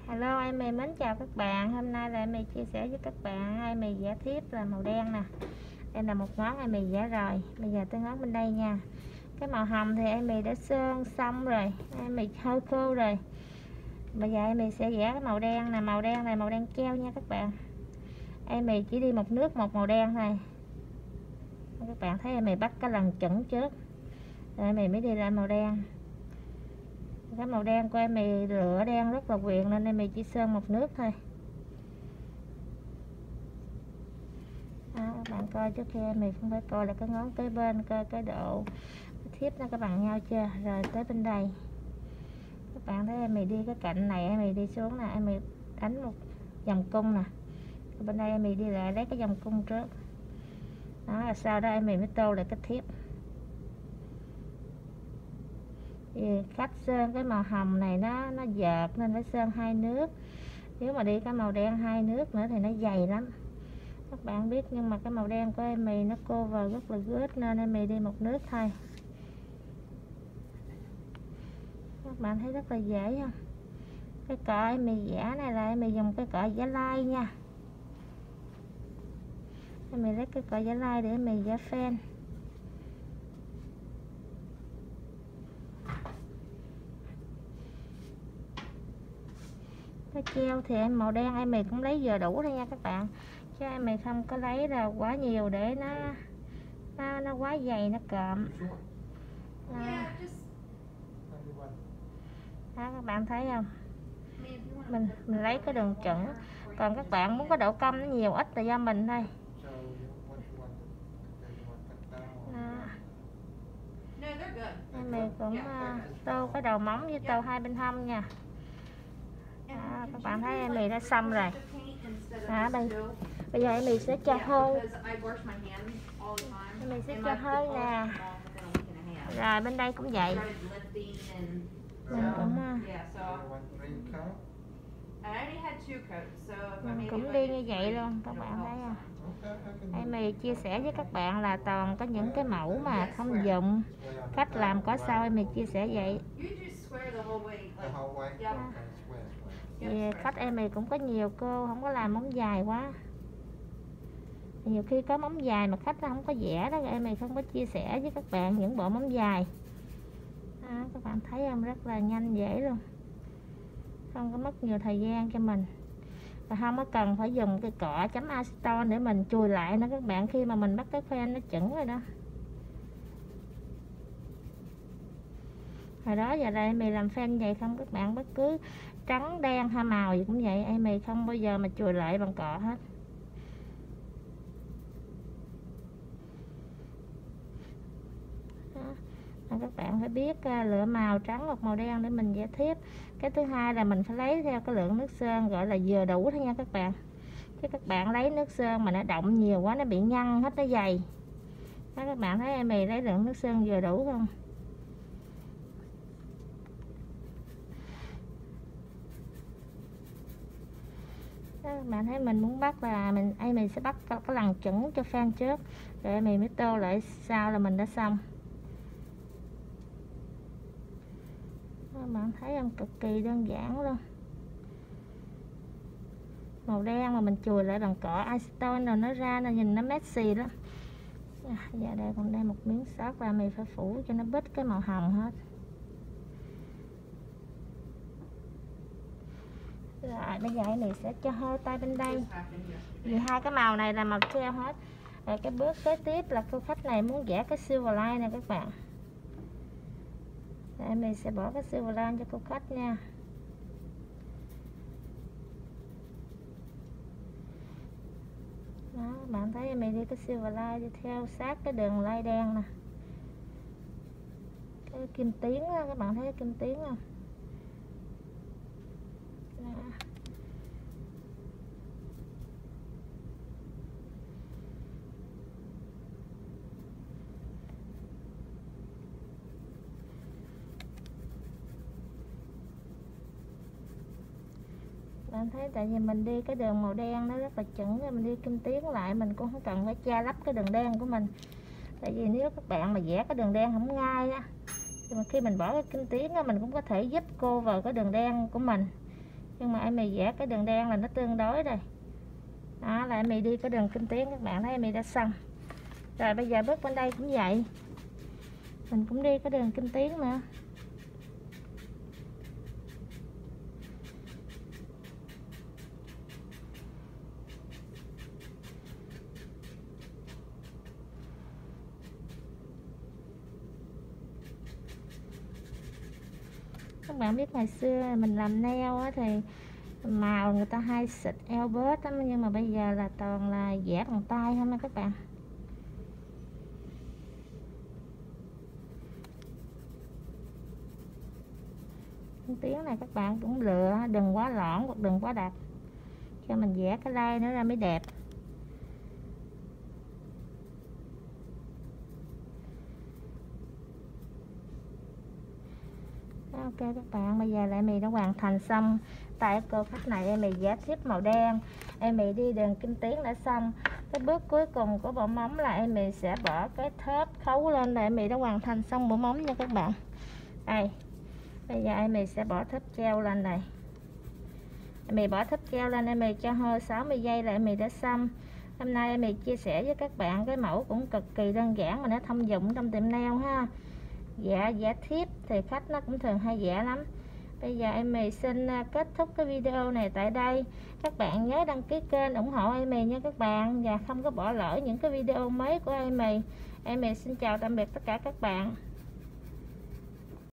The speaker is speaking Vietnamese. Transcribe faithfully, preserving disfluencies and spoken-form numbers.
Hello, em mày mến chào các bạn. Hôm nay là em mày chia sẻ với các bạn em mày vẽ thiếp là màu đen nè. Đây là một ngón em mày vẽ rồi. Bây giờ tới ngón bên đây nha. Cái màu hồng thì em mày đã sơn xong rồi, em mày hơi khô rồi. Bây giờ em mày sẽ vẽ cái màu đen nè. Màu đen này màu đen treo nha các bạn. Em mày chỉ đi một nước một màu đen thôi. Các bạn thấy em mày bắt cái lần chuẩn trước, rồi em mày mới đi ra màu đen. Cái màu đen của em mày lựa đen rất là quyện nên em mày chỉ sơn một nước thôi. Đó, các bạn coi trước khi em mày cũng phải coi là cái ngón kế bên, coi cái độ cái thiếp nó có bằng nhau chưa. Rồi tới bên đây các bạn thấy em mày đi cái cạnh này, em mày đi xuống nè, em mày đánh một vòng cung nè. Bên đây em mày đi lại lấy cái vòng cung trước. Đó, là sau đó em mày mới tô lại cái thiếp. Thì cách sơn cái màu hồng này nó nó dợt nên phải sơn hai nước. Nếu mà đi cái màu đen hai nước nữa thì nó dày lắm các bạn biết, nhưng mà cái màu đen của em mày nó cover rất là gớt nên em mày đi một nước thôi. Các bạn thấy rất là dễ không? Cái cọ em mày vẽ này là em mày dùng cái cọ vẽ lai nha. Em mày lấy cái cọ vẽ lai để em mày vẽ fan. Cái treo thì em màu đen em mày cũng lấy vừa đủ thôi nha các bạn, chứ em mày không có lấy là quá nhiều để nó nó, nó quá dày nó cộm. Đó. Đó, các bạn thấy không? Mình mình lấy cái đường chuẩn, còn các bạn muốn có độ cong nó nhiều ít là do mình thôi. Em mày cũng uh, tô cái đầu móng với tô hai bên hông nha. Đó, các bạn thấy em mày đã xong rồi. Đó, bây, bây giờ em mày sẽ cho hơi. Em mày sẽ cho hơi nè. Rồi bên đây cũng vậy. Mình cũng mình cũng đi như vậy luôn, các bạn thấy không? Em mày chia sẻ với các bạn là toàn có những cái mẫu mà thông dụng, cách làm có sao em mày chia sẻ vậy. Vì khách em mày cũng có nhiều cô không có làm móng dài quá, nhiều khi có móng dài mà khách nó không có vẽ đó, em mày không có chia sẻ với các bạn những bộ móng dài. Đó, các bạn thấy không, rất là nhanh dễ luôn, không có mất nhiều thời gian cho mình, và không có cần phải dùng cái cọ chấm acetone để mình chùi lại nữa các bạn, khi mà mình bắt cái fan nó chuẩn rồi đó. Hồi đó giờ đây em mày làm fan vậy không các bạn, bất cứ trắng đen hay màu gì cũng vậy, em mày không bao giờ mà chùi lại bằng cọ hết. Đó, các bạn phải biết lựa màu trắng hoặc màu đen để mình vẽ thiếp. Cái thứ hai là mình phải lấy theo cái lượng nước sơn gọi là vừa đủ thôi nha các bạn, chứ các bạn lấy nước sơn mà nó động nhiều quá nó bị nhăn hết, nó dày. Đó, các bạn thấy em mày lấy lượng nước sơn vừa đủ không? Đó, các bạn thấy mình muốn bắt là mình ai mình sẽ bắt cái lần chuẩn cho fan trước, rồi em mày mới tô lại sau là mình đã xong. Đó, các bạn thấy không, cực kỳ đơn giản luôn. Màu đen mà mình chùi lại bằng cọ acetone rồi nó ra là nhìn nó messy lắm. À, giờ đây còn đây một miếng sót là mình phải phủ cho nó bít cái màu hồng hết. Rồi bây giờ mình sẽ cho hơi tay bên đây, vì hai cái màu này là màu treo hết. Rồi cái bước kế tiếp là cô khách này muốn vẽ cái silver line nè các bạn. Rồi mình sẽ bỏ cái silver line cho cô khách nha. Đó, bạn thấy mình đi cái silver line đi theo sát cái đường line đen nè, cái kim tuyến đó, các bạn thấy cái kim tuyến không? Đó. Bạn thấy tại vì mình đi cái đường màu đen nó rất là chuẩn, rồi mình đi kim tuyến lại, mình cũng không cần phải che lấp cái đường đen của mình. Tại vì nếu các bạn mà vẽ cái đường đen không ngay á, thì mà khi mình bỏ cái kim tuyến á, mình cũng có thể giúp cô vào cái đường đen của mình. nhưng mà em mì vẽ cái đường đen là nó tương đối rồi. Đó là em mì đi cái đường kinh tiến, các bạn thấy em mì đã xong. Rồi bây giờ bước bên đây cũng vậy, mình cũng đi cái đường kinh tiến nữa. Các bạn biết ngày xưa mình làm nail á, thì màu người ta hay xịt eo bớt á, nhưng mà bây giờ là toàn là vẽ bằng tay không nha các bạn. Tiếng này các bạn cũng lựa đừng quá lõn hoặc đừng quá đặc, cho mình vẽ cái lai nữa ra mới đẹp. Ok các bạn, bây giờ lại mì đã hoàn thành xong. Tại cô khách này em mì vẽ tiếp màu đen, em mì đi đường kinh tiến đã xong. Cái bước cuối cùng của bộ móng là em mì sẽ bỏ cái thớt khấu lên, là em mì đã hoàn thành xong bộ móng nha các bạn. Đây, bây giờ em mì sẽ bỏ thớt treo lên này. Em mì bỏ thớt treo lên, em mì cho hơi sáu mươi giây là em mì đã xong. Hôm nay em mì chia sẻ với các bạn cái mẫu cũng cực kỳ đơn giản mà nó thông dụng trong tiệm nail ha. Dạ, giả thiếp thì khách nó cũng thường hay vẽ lắm. Bây giờ em mì xin kết thúc cái video này tại đây. Các bạn nhớ đăng ký kênh ủng hộ em mì nha các bạn, và không có bỏ lỡ những cái video mới của em mì. Em mì xin chào tạm biệt tất cả các bạn.